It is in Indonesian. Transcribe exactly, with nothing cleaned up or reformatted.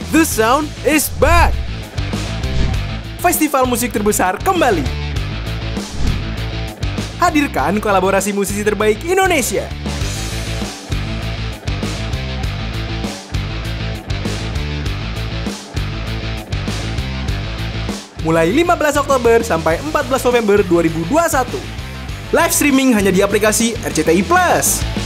The Sound is back! Festival musik terbesar kembali. Hadirkan kolaborasi musisi terbaik Indonesia. Mulai lima belas Oktober sampai empat belas November dua ribu dua puluh satu. Live streaming hanya di aplikasi R C T I Plus.